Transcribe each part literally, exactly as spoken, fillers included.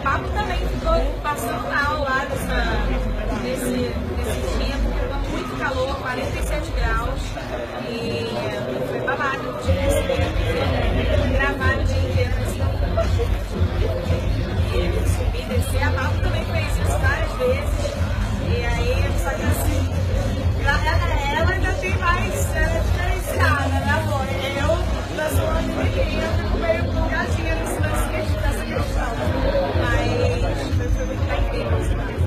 Pablo também ficou passando mal lá nessa, nesse, nesse dia, porque estava muito calor, quarenta e sete graus, e foi babado de receber, gravar o dia inteiro assim, e subir, descer. A Pablo também fez isso várias vezes, e aí, só que assim, ela, ela ainda tem mais, ela é diferenciada, né, amor? Eu, da sua menina, eu fico meio empolgadinha nesse lance dessa questão. Mas foi muito incrível.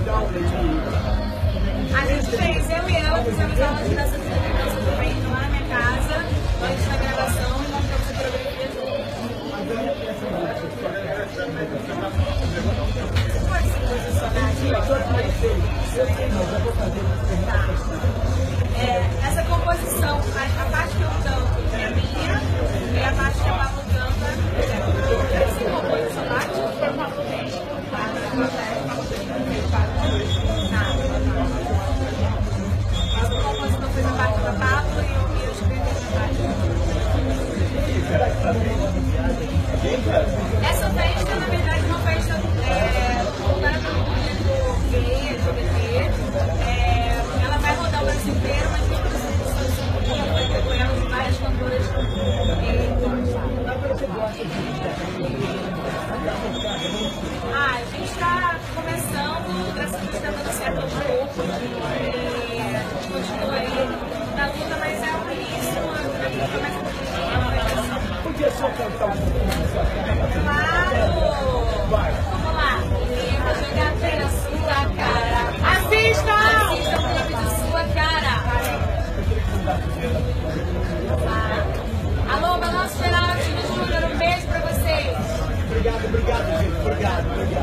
A gente fez, eu e ela fizemos aula de dança de dança também lá na minha casa, antes da gravação, e mostramos a coreografia junto. Você pode se posicionar aqui? É, essa composição, a, a parte que eu canto é minha, e a parte que a Pablo canta é você compôs essa parte? Foi o Pablo mesmo. Mas o compositor fez a parte da Pablo e eu, eu escrevi a parte. Essa festa, na verdade, é uma festa é, voltada para o público gay, L G B T. É, ela vai rodar o Brasil inteiro, mas tem outras edições que vai ter com ela de várias cantoras Ah, a gente está começando, graças a Deus está dando certo aos poucos, e a gente continua aí na luta, mas é o início, a luta mais complicada. Por que só cantar um pouco? Claro! Vamos lá! Eu vou jogar na sua cara. Assista! Assista o clipe de sua cara! Ah. Alô, Balanço Geral, Tina Júnior, um beijo pra vocês! Obrigado, obrigado, gente. Obrigado, obrigado.